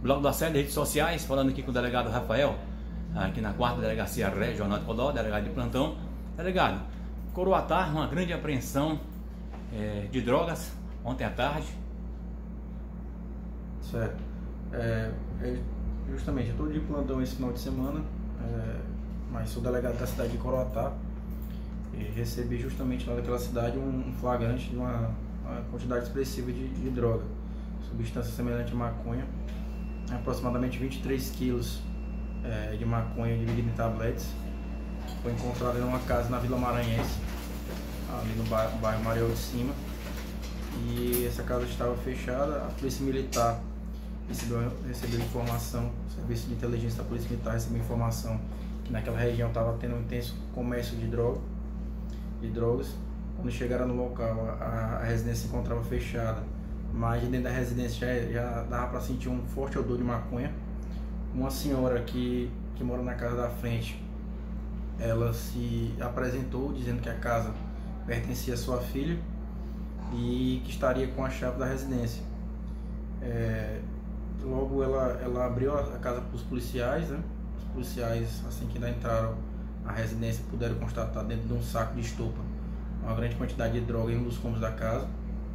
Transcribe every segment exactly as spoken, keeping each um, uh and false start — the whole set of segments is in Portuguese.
Bloco da Série, redes sociais, falando aqui com o delegado Rafael, aqui na quarta Delegacia Regional de Codó, delegado de plantão. Delegado, Coroatá, uma grande apreensão é, de drogas ontem à tarde. Certo. É, é, justamente, eu estou de plantão esse final de semana, é, mas sou delegado da cidade de Coroatá e recebi justamente lá daquela cidade um, um flagrante de uma, uma quantidade expressiva de, de droga, substância semelhante à maconha, aproximadamente vinte e três quilos é, de maconha dividida em tabletes. Foi encontrada em uma casa na Vila Maranhense, ali no bairro, bairro Mariel de Cima, e essa casa estava fechada. A Polícia Militar recebeu, recebeu informação, o Serviço de Inteligência da Polícia Militar recebeu informação que naquela região estava tendo um intenso comércio de, droga, de drogas. Quando chegaram no local, a, a residência se encontrava fechada, mas dentro da residência já, já dava para sentir um forte odor de maconha. Uma senhora que, que mora na casa da frente, ela se apresentou dizendo que a casa pertencia à sua filha e que estaria com a chave da residência. É, logo ela, ela abriu a casa para os policiais, né? Os policiais, assim que ainda entraram à residência, puderam constatar dentro de um saco de estopa uma grande quantidade de droga em um dos cômodos da casa.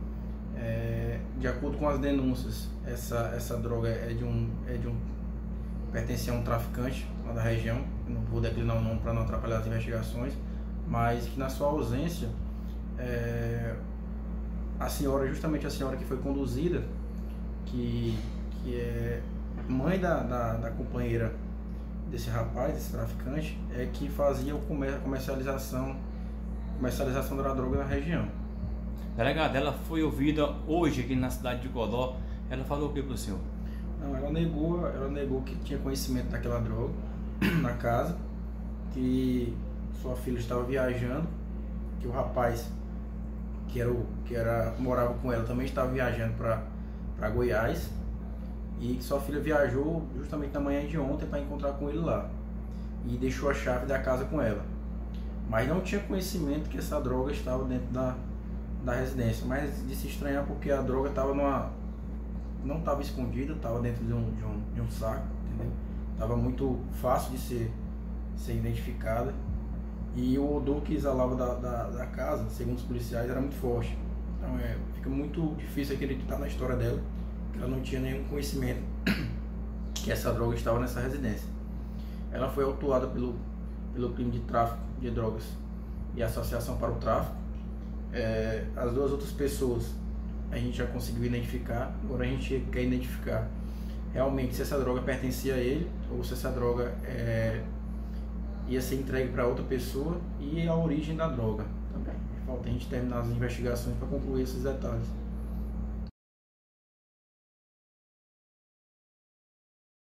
É, de acordo com as denúncias, essa, essa droga é de um, é de um pertencia a um traficante lá da região, não vou declinar o nome para não atrapalhar as investigações, mas que na sua ausência, é, a senhora, justamente a senhora que foi conduzida, que, que é mãe da, da, da companheira desse rapaz, desse traficante, é que fazia o comer, a comercialização, comercialização da droga na região. Delegado, ela foi ouvida hoje aqui na cidade de Codó. Ela falou o que para o senhor? Não, ela negou, ela negou que tinha conhecimento daquela droga na casa, que sua filha estava viajando, que o rapaz que era o que era morava com ela também estava viajando para para Goiás, e que sua filha viajou justamente na manhã de ontem para encontrar com ele lá e deixou a chave da casa com ela, mas não tinha conhecimento que essa droga estava dentro da da residência. Mas de se estranhar porque a droga estava numa não estava escondida, estava dentro de um, de, um, de um saco, entendeu? Estava muito fácil de ser, ser identificada, e o odor que exalava da, da, da casa, segundo os policiais, era muito forte. Então é, fica muito difícil acreditar na história dela, que ela não tinha nenhum conhecimento que essa droga estava nessa residência. Ela foi autuada pelo, pelo crime de tráfico de drogas e associação para o tráfico. É, as duas outras pessoas a gente já conseguiu identificar, agora a gente quer identificar realmente se essa droga pertencia a ele ou se essa droga é, ia ser entregue para outra pessoa, e a origem da droga também. Falta a gente terminar as investigações para concluir esses detalhes.